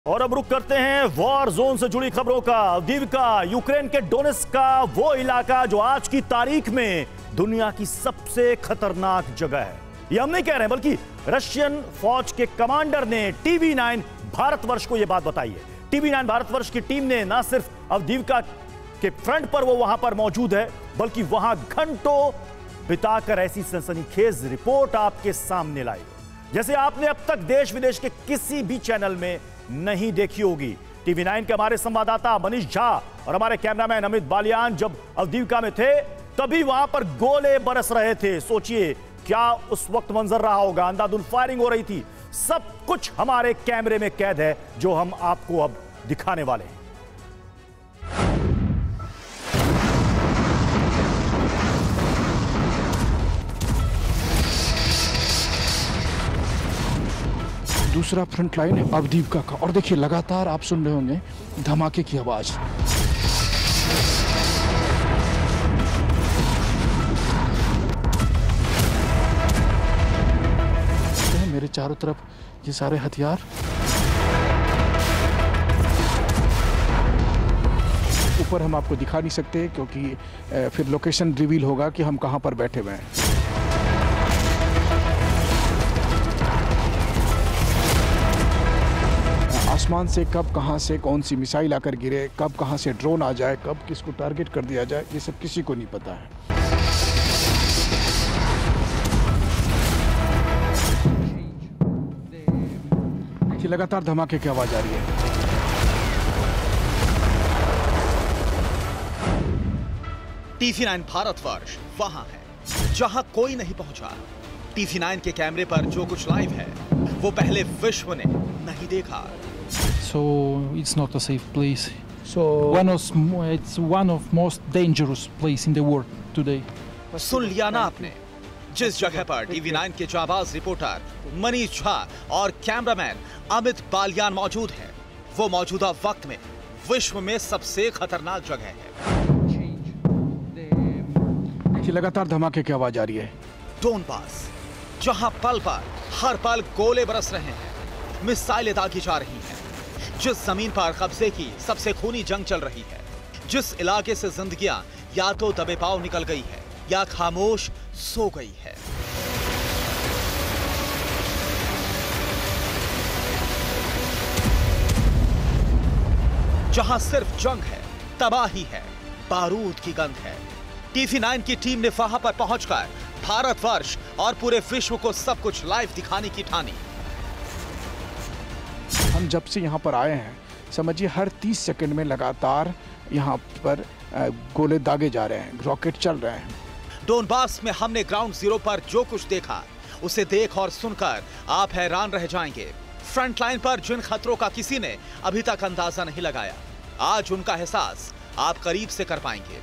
और अब रुक करते हैं वॉर जोन से जुड़ी खबरों का। अवदीव्का, यूक्रेन के डोनेट्स्क का वो इलाका जो आज की तारीख में दुनिया की सबसे खतरनाक जगह है। ये हम नहीं कह रहे हैं, बल्कि रशियन फौज के कमांडर ने TV9 भारतवर्ष को यह बात बताई है। TV9 भारतवर्ष की टीम ने न सिर्फ अवदीव्का के फ्रंट पर वो वहां पर मौजूद है, बल्कि वहां घंटों बिताकर ऐसी सनसनीखेज रिपोर्ट आपके सामने लाई जैसे आपने अब तक देश विदेश के किसी भी चैनल में नहीं देखी होगी। TV9 के हमारे संवाददाता मनीष झा और हमारे कैमरामैन अमित बालियान जब अवदीव्का में थे तभी वहां पर गोले बरस रहे थे। सोचिए क्या उस वक्त मंजर रहा होगा। अंधाधुंध फायरिंग हो रही थी। सब कुछ हमारे कैमरे में कैद है जो हम आपको अब दिखाने वाले हैं। दूसरा फ्रंट लाइन है अवदीव्का का, और देखिए लगातार आप सुन रहे होंगे धमाके की आवाज। मेरे चारों तरफ ये सारे हथियार। ऊपर हम आपको दिखा नहीं सकते क्योंकि फिर लोकेशन रिवील होगा कि हम कहां पर बैठे हुए हैं। आसमान से कब कहां से कौन सी मिसाइल आकर गिरे, कब कहां से ड्रोन आ जाए, कब किसको टारगेट कर दिया जाए, ये सब किसी को नहीं पता है। देखिए लगातार धमाके की आवाज आ रही है। TV9 भारतवर्ष वहां है जहां कोई नहीं पहुंचा। TV9 के कैमरे पर जो कुछ लाइव है वो पहले विश्व ने नहीं देखा। So it's not a safe place. So it's one of most dangerous place in the world today. सुन लिया ना आपने, जिस जगह पर TV9 के जाबाज रिपोर्टर मनीष झा और कैमरामैन अमित बालियान मौजूद हैं, वो मौजूदा वक्त में विश्व में सबसे खतरनाक जगह है। देखिए लगातार धमाके की आवाज आ रही है। डोनबास, जहां पल पर हर पल गोले बरस रहे हैं, मिसाइलें दागी जा रही हैं, जिस जमीन पर कब्जे की सबसे खूनी जंग चल रही है, जिस इलाके से जिंदगियां या तो दबे पांव निकल गई है या खामोश सो गई है। जहां सिर्फ जंग है, तबाही है, बारूद की गंध है। TV9 की टीम ने वहां पर पहुंचकर भारतवर्ष और पूरे विश्व को सब कुछ लाइव दिखाने की ठानी। हम जब से यहाँ पर आए हैं समझिए हर 30 सेकंड में लगातार यहाँ पर गोले दागे जा रहे हैं, रॉकेट चल रहे हैं। डोनबास में हमने ग्राउंड जीरो पर जो कुछ देखा उसे देख और सुनकर आप हैरान रह जाएंगे। फ्रंट लाइन पर जिन खतरों का किसी ने अभी तक अंदाजा नहीं लगाया, आज उनका एहसास आप करीब से कर पाएंगे।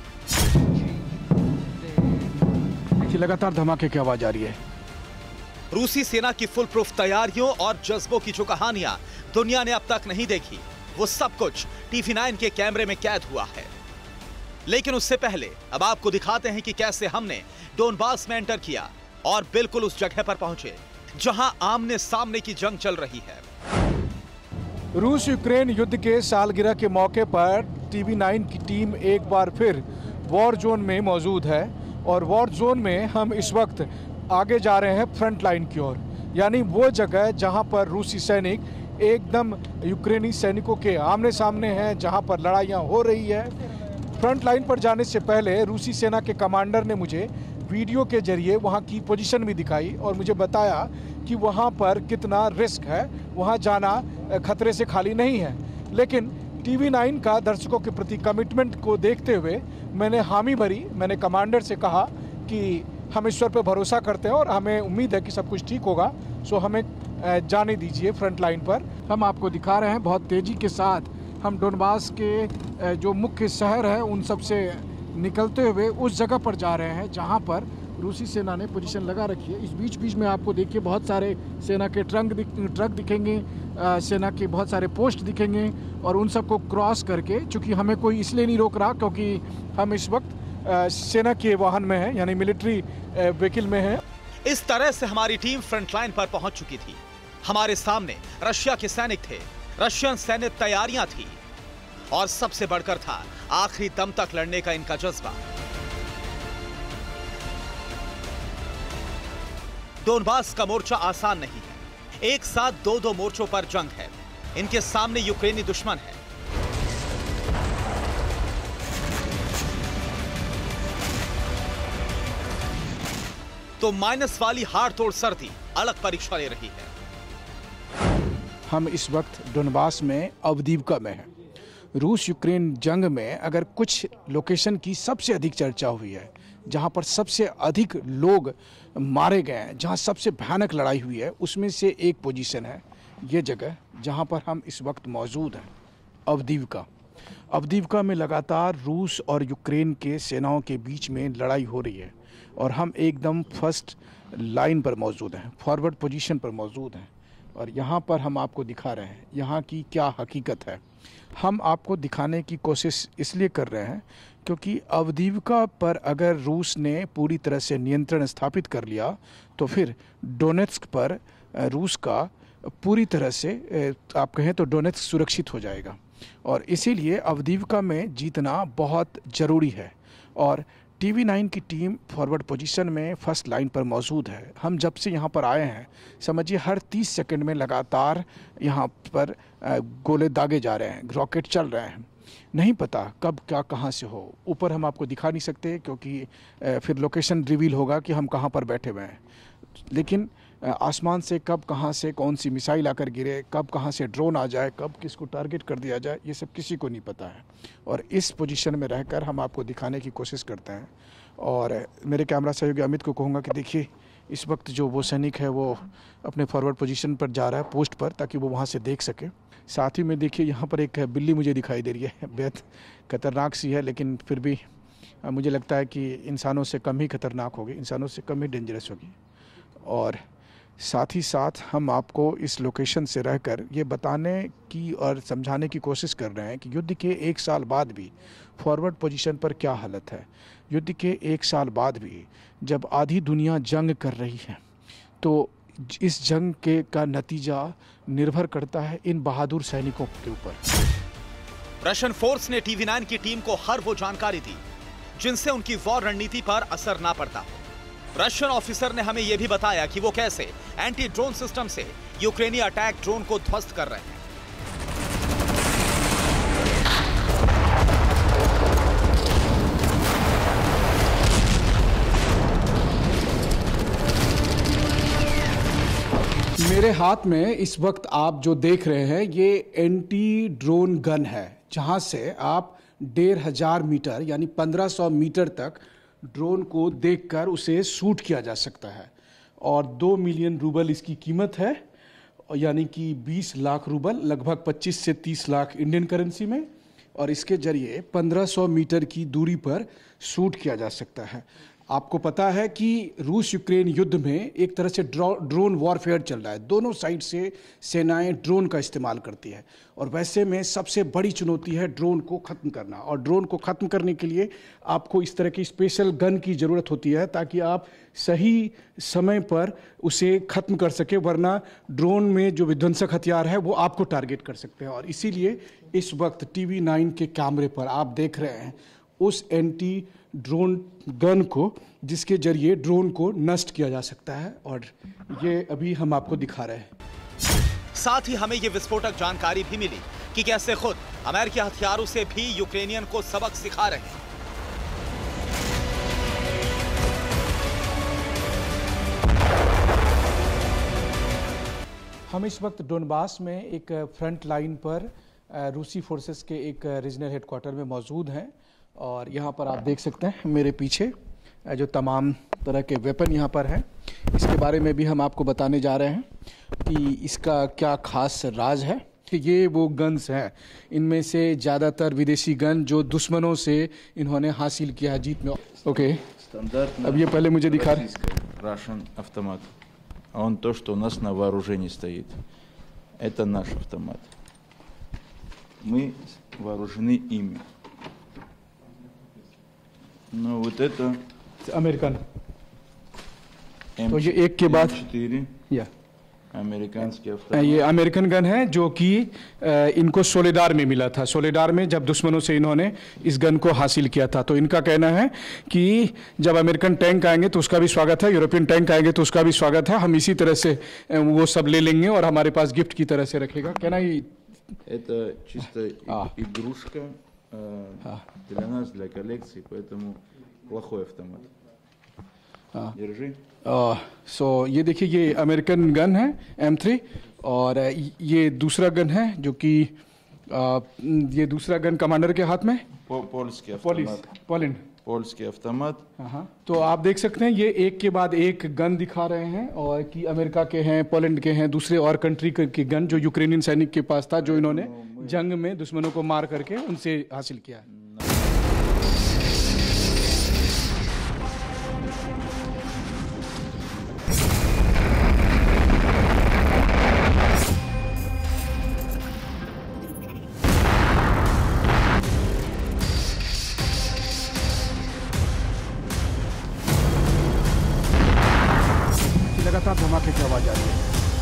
लगातार धमाके की आवाज आ रही है। रूसी सेना की फुल प्रूफ तैयारियों और जज्बों की जो कहानियां दुनिया ने अब तक नहीं देखी, वो सब कुछ TV9 के कैमरे में कैद हुआ है। लेकिन उससे पहले अब आपको दिखाते हैं कि कैसे हमने डोनबास में एंटर किया और बिल्कुल उस जगह पर पहुंचे जहां आमने सामने की जंग चल रही है। रूस यूक्रेन युद्ध के सालगिरह के मौके पर TV9 की टीम एक बार फिर वॉर जोन में मौजूद है और वॉर जोन में हम इस वक्त आगे जा रहे हैं फ्रंट लाइन की ओर, यानी वो जगह जहां पर रूसी सैनिक एकदम यूक्रेनी सैनिकों के आमने सामने हैं, जहां पर लड़ाइयां हो रही है। फ्रंट लाइन पर जाने से पहले रूसी सेना के कमांडर ने मुझे वीडियो के जरिए वहां की पोजीशन भी दिखाई और मुझे बताया कि वहां पर कितना रिस्क है, वहां जाना खतरे से खाली नहीं है। लेकिन TV9 का दर्शकों के प्रति कमिटमेंट को देखते हुए मैंने हामी भरी। मैंने कमांडर से कहा कि हम ईश्वर पर भरोसा करते हैं और हमें उम्मीद है कि सब कुछ ठीक होगा, सो हमें जाने दीजिए फ्रंट लाइन पर। हम आपको दिखा रहे हैं बहुत तेज़ी के साथ हम डोनबास के जो मुख्य शहर है उन सब से निकलते हुए उस जगह पर जा रहे हैं जहां पर रूसी सेना ने पोजीशन लगा रखी है। इस बीच बीच में आपको देखिए बहुत सारे सेना के ट्रक दिखेंगे, सेना के बहुत सारे पोस्ट दिखेंगे और उन सबको क्रॉस करके, चूँकि हमें कोई इसलिए नहीं रोक रहा क्योंकि हम इस वक्त सेना के वाहन में है, यानी मिलिट्री व्हीकल में है। इस तरह से हमारी टीम फ्रंट लाइन पर पहुंच चुकी थी। हमारे सामने रशिया के सैनिक थे रशियन सैन्य तैयारियां थी और सबसे बढ़कर था आखिरी दम तक लड़ने का इनका जज्बा। डोनबास का मोर्चा आसान नहीं है। एक साथ दो मोर्चों पर जंग है। इनके सामने यूक्रेनी दुश्मन है। तो माइनस वाली हाड़ तोड़ सर्दी अलग परीक्षा ले रही है। हम इस वक्त डोनबास में अवदीवका में हैं। रूस यूक्रेन जंग में अगर कुछ लोकेशन की सबसे अधिक चर्चा हुई है, जहां पर सबसे अधिक लोग मारे गए हैं, जहां सबसे भयानक लड़ाई हुई है, उसमें से एक पोजीशन है ये जगह जहां पर हम इस वक्त मौजूद हैं, अवदीवका। अवदीवका में लगातार रूस और यूक्रेन के सेनाओं के बीच में लड़ाई हो रही है और हम एकदम फर्स्ट लाइन पर मौजूद हैं, फॉरवर्ड पोजीशन पर मौजूद हैं। और यहाँ पर हम आपको दिखा रहे हैं यहाँ की क्या हकीकत है। हम आपको दिखाने की कोशिश इसलिए कर रहे हैं क्योंकि अवदीवका पर अगर रूस ने पूरी तरह से नियंत्रण स्थापित कर लिया तो फिर डोनेत्स्क पर रूस का पूरी तरह से आप कहें तो डोनेत्स्क सुरक्षित हो जाएगा। और इसीलिए अवदीवका में जीतना बहुत ज़रूरी है। और TV9 की टीम फॉरवर्ड पोजीशन में फर्स्ट लाइन पर मौजूद है। हम जब से यहाँ पर आए हैं समझिए हर 30 सेकंड में लगातार यहाँ पर गोले दागे जा रहे हैं, रॉकेट चल रहे हैं। नहीं पता कब क्या कहाँ से हो। ऊपर हम आपको दिखा नहीं सकते क्योंकि फिर लोकेशन रिवील होगा कि हम कहाँ पर बैठे हुए हैं। लेकिन आसमान से कब कहाँ से कौन सी मिसाइल आकर गिरे, कब कहाँ से ड्रोन आ जाए, कब किसको टारगेट कर दिया जाए, ये सब किसी को नहीं पता है। और इस पोजीशन में रहकर हम आपको दिखाने की कोशिश करते हैं। और मेरे कैमरा सहयोगी अमित को कहूँगा कि देखिए इस वक्त जो वो सैनिक है वो अपने फॉरवर्ड पोजीशन पर जा रहा है, पोस्ट पर, ताकि वो वहाँ से देख सके। साथ ही में देखिए यहाँ पर एक बिल्ली मुझे दिखाई दे रही है, बेहद खतरनाक सी है, लेकिन फिर भी मुझे लगता है कि इंसानों से कम ही खतरनाक होगी, इंसानों से कम ही डेंजरस होगी। और साथ ही साथ हम आपको इस लोकेशन से रहकर ये बताने की और समझाने की कोशिश कर रहे हैं कि युद्ध के 1 साल बाद भी फॉरवर्ड पोजीशन पर क्या हालत है। युद्ध के 1 साल बाद भी जब आधी दुनिया जंग कर रही है तो इस जंग के का नतीजा निर्भर करता है इन बहादुर सैनिकों के ऊपर। रशियन फोर्स ने TV9 की टीम को हर वो जानकारी दी जिनसे उनकी वॉर रणनीति पर असर ना पड़ता। रशियन ऑफिसर ने हमें यह भी बताया कि वो कैसे एंटी ड्रोन सिस्टम से यूक्रेनी अटैक ड्रोन को ध्वस्त कर रहे हैं। मेरे हाथ में इस वक्त आप जो देख रहे हैं ये एंटी ड्रोन गन है, जहां से आप 1500 मीटर यानी 1500 मीटर तक ड्रोन को देखकर उसे शूट किया जा सकता है। और 2 मिलियन रूबल इसकी कीमत है, यानी कि 20 लाख रूबल, लगभग 25 से 30 लाख इंडियन करेंसी में। और इसके जरिए 1500 मीटर की दूरी पर शूट किया जा सकता है। आपको पता है कि रूस यूक्रेन युद्ध में एक तरह से ड्रोन वॉरफेयर चल रहा है। दोनों साइड से सेनाएं ड्रोन का इस्तेमाल करती है और वैसे में सबसे बड़ी चुनौती है ड्रोन को ख़त्म करना। और ड्रोन को ख़त्म करने के लिए आपको इस तरह की स्पेशल गन की ज़रूरत होती है ताकि आप सही समय पर उसे ख़त्म कर सके, वरना ड्रोन में जो विध्वंसक हथियार है वो आपको टारगेट कर सकते हैं। और इसीलिए इस वक्त TV9 के कैमरे पर आप देख रहे हैं उस एंटी ड्रोन गन को जिसके जरिए ड्रोन को नष्ट किया जा सकता है। और ये अभी हम आपको दिखा रहे हैं। साथ ही हमें ये विस्फोटक जानकारी भी मिली कि कैसे खुद अमेरिकी हथियारों से भी यूक्रेनियन को सबक सिखा रहे हैं। हम इस वक्त डोनबास में एक फ्रंट लाइन पर रूसी फोर्सेस के एक रीजनल हेडक्वार्टर में मौजूद हैं। और यहाँ पर आप देख सकते हैं मेरे पीछे जो तमाम तरह के वेपन यहाँ पर हैं, इसके बारे में भी हम आपको बताने जा रहे हैं कि इसका क्या खास राज है। कि ये वो गन्स हैं, इनमें से ज़्यादातर विदेशी गन जो दुश्मनों से इन्होंने हासिल किया है जीत में। ओके, अब ये पहले मुझे दिखा रहे Russian автомат. А он то, что у нас на вооружении стоит. Это наш автомат. Мы вооружены ими. Но вот это अमेरिकन। M4, तो ये एक के बाद M4 या американский автомат. ये अमेरिकन गन है जो कि इनको सोलेडार में मिला था। सोलेडार में जब दुश्मनों से इन्होंने इस गन को हासिल किया था, तो इनका कहना है कि जब अमेरिकन टैंक आएंगे तो उसका भी स्वागत है, यूरोपियन टैंक आएंगे तो उसका भी स्वागत है, हम इसी तरह से वो सब ले लेंगे और हमारे पास गिफ्ट की तरह से रखेगा। कहना ही Это чисто игрушка для нас, для коллекции, поэтому плохой автомат. Держи. सो ये देखिए, ये अमेरिकन गन है M3 और ये दूसरा गन है जो कि ये दूसरा गन कमांडर के हाथ में Польский автомат. पोलैंड। Польский автомат. हाँ, तो आप देख सकते हैं ये एक के बाद एक गन दिखा रहे हैं और कि अमेरिका के हैं, पोलैंड के हैं, दूसरे और कंट्री के गन जो यूक्रेनियन सैनिक के पास था, जो इन्होंने जंग में दुश्मनों को मार करके उनसे हासिल किया है। लगातार धमाके की आवाज आ रही है।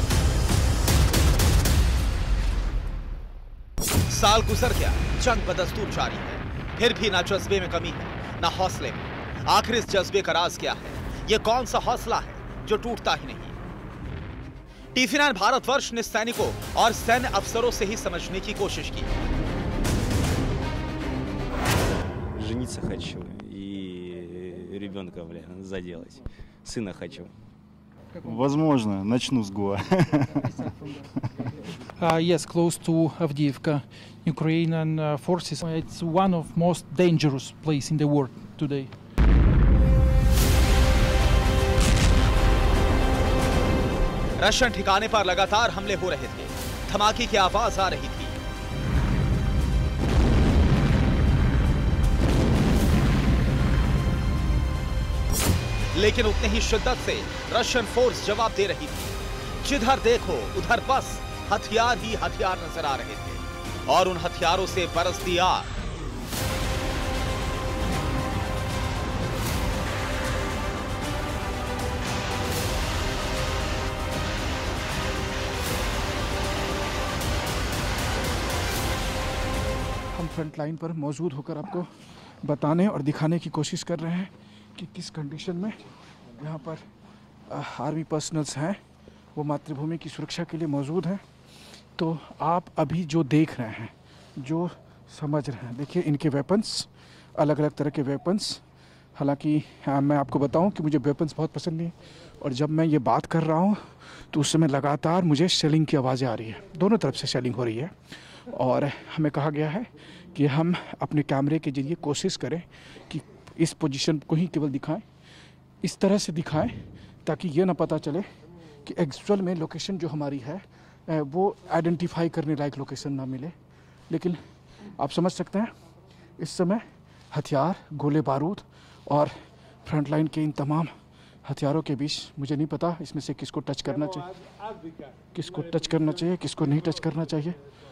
साल गुजर गया, जंग बदस्तूर जारी है, फिर भी ना जज्बे में कमी है, ना हौसले में। आखिर इस जज्बे का राज क्या है? ये कौन सा हौसला है जो टूटता ही नहीं? TV9 भारतवर्ष ने सैनिकों और सैन्य अफसरों से ही समझने की कोशिश की। Жениться хочу и ребенка, заделать. Сына хочу. Возможно, начну с Гоа. Yes, close to Avdiivka. Ukrainian forces. It's one of most dangerous place in the world today. Russian ठिकाने पर लगातार हमले हो रहे थे, धमाके की आवाज आ रही थी। लेकिन उतने ही शिद्दत से रशियन फोर्स जवाब दे रही थी। जिधर देखो उधर बस हथियार ही हथियार नजर आ रहे थे और उन हथियारों से बरसती आग। हम फ्रंट लाइन पर मौजूद होकर आपको बताने और दिखाने की कोशिश कर रहे हैं कि किस कंडीशन में यहाँ पर आर्मी पर्सनल्स हैं, वो मातृभूमि की सुरक्षा के लिए मौजूद हैं। तो आप अभी जो देख रहे हैं, जो समझ रहे हैं, देखिए इनके वेपन्स, अलग अलग तरह के वेपन्स। हालांकि मैं आपको बताऊं कि मुझे वेपन्स बहुत पसंद नहीं, और जब मैं ये बात कर रहा हूं तो उस समय लगातार मुझे शेलिंग की आवाज़ें आ रही है, दोनों तरफ से शेलिंग हो रही है। और हमें कहा गया है कि हम अपने कैमरे के जरिए कोशिश करें कि इस पोजीशन को ही केवल दिखाएं, इस तरह से दिखाएं ताकि ये ना पता चले कि एक्चुअल में लोकेशन जो हमारी है वो आइडेंटिफाई करने लायक लोकेशन ना मिले। लेकिन आप समझ सकते हैं इस समय हथियार, गोले बारूद और फ्रंट लाइन के इन तमाम हथियारों के बीच मुझे नहीं पता इसमें से किसको टच करना चाहिए, किसको टच करना चाहिए, किसको नहीं टच करना चाहिए।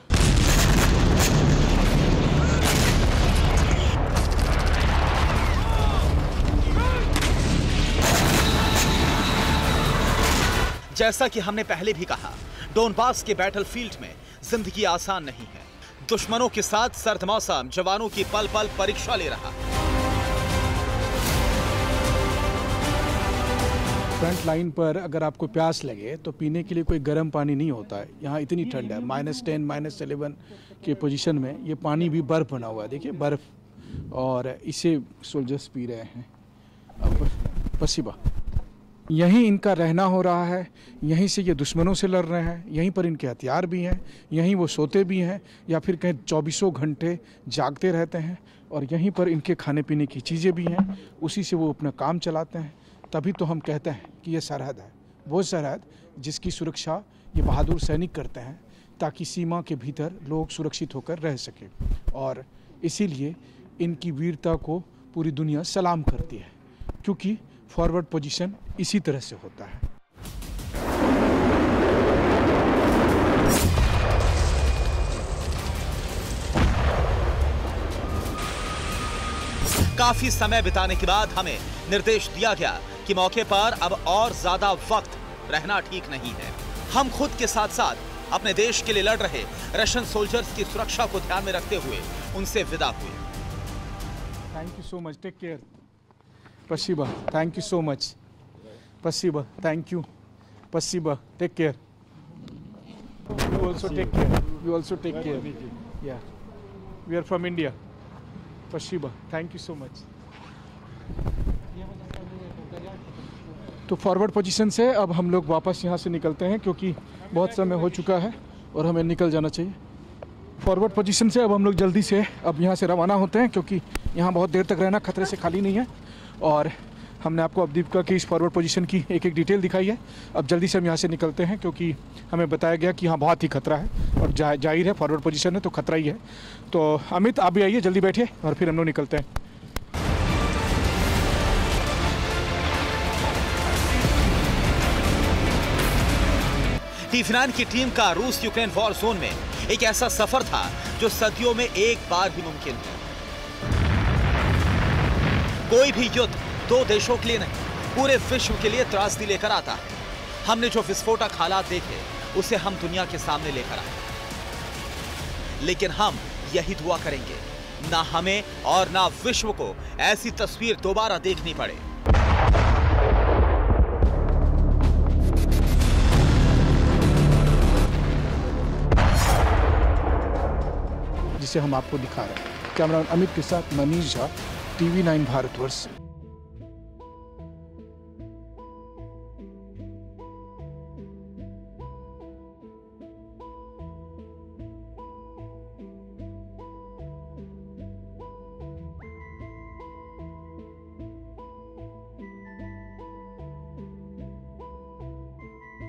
जैसा कि हमने पहले भी कहा, डोनबास के बैटलफील्ड में जिंदगी आसान नहीं है। दुश्मनों के साथ सर्द मौसम जवानों की पल पल परीक्षा ले रहा। फ्रंट लाइन पर अगर आपको प्यास लगे तो पीने के लिए कोई गर्म पानी नहीं होता है। यहाँ इतनी ठंड है, -10, -11 के पोजीशन में ये पानी भी बर्फ़ बना हुआ है, देखिए बर्फ़, और इसे सोल्जर्स पी रहे हैं। अब पसीबा, यहीं इनका रहना हो रहा है, यहीं से ये दुश्मनों से लड़ रहे हैं, यहीं पर इनके हथियार भी हैं, यहीं वो सोते भी हैं या फिर कहीं 24 घंटे जागते रहते हैं, और यहीं पर इनके खाने पीने की चीज़ें भी हैं, उसी से वो अपना काम चलाते हैं। तभी तो हम कहते हैं कि ये सरहद है, वो सरहद जिसकी सुरक्षा ये बहादुर सैनिक करते हैं ताकि सीमा के भीतर लोग सुरक्षित होकर रह सकें, और इसीलिए इनकी वीरता को पूरी दुनिया सलाम करती है, क्योंकि फॉरवर्ड पोजीशन इसी तरह से होता है। काफी समय बिताने के बाद हमें निर्देश दिया गया कि मौके पर अब और ज्यादा वक्त रहना ठीक नहीं है। हम खुद के साथ साथ अपने देश के लिए लड़ रहे रशियन सोल्जर्स की सुरक्षा को ध्यान में रखते हुए उनसे विदा हुए। Thank you so much, take care. Спасибо, thank you so much. Спасибо, thank you. Спасибо, take care. You also take care. You also take care. Yeah. We are from India. Спасибо, thank you so much. तो forward position से अब हम लोग वापस यहाँ से निकलते हैं क्योंकि बहुत समय हो चुका है और हमें निकल जाना चाहिए। फॉरवर्ड पोजीशन से अब हम लोग जल्दी से अब यहाँ से रवाना होते हैं क्योंकि यहाँ बहुत देर तक रहना खतरे से खाली नहीं है। और हमने आपको अवदीपिका की इस फॉरवर्ड पोजीशन की एक एक डिटेल दिखाई है। अब जल्दी से हम यहाँ से निकलते हैं क्योंकि हमें बताया गया कि यहाँ बहुत ही खतरा है और जाहिर है फॉरवर्ड पोजीशन है तो खतरा ही है। तो अमित आप भी आइए, जल्दी बैठिए और फिर हम लोग निकलते हैं। टी9 की टीम का रूस यूक्रेन वॉर जोन में एक ऐसा सफर था जो सदियों में एक बार ही मुमकिन है। कोई भी युद्ध दो देशों के लिए नहीं, पूरे विश्व के लिए त्रासदी लेकर आता है। हमने जो विस्फोटक हालात देखे उसे हम दुनिया के सामने लेकर आए, लेकिन हम यही दुआ करेंगे ना हमें और ना विश्व को ऐसी तस्वीर दोबारा देखनी पड़े। जिसे हम आपको दिखा रहे हैं। कैमरामैन अमित के साथ मनीष झा, TV9 भारतवर्ष।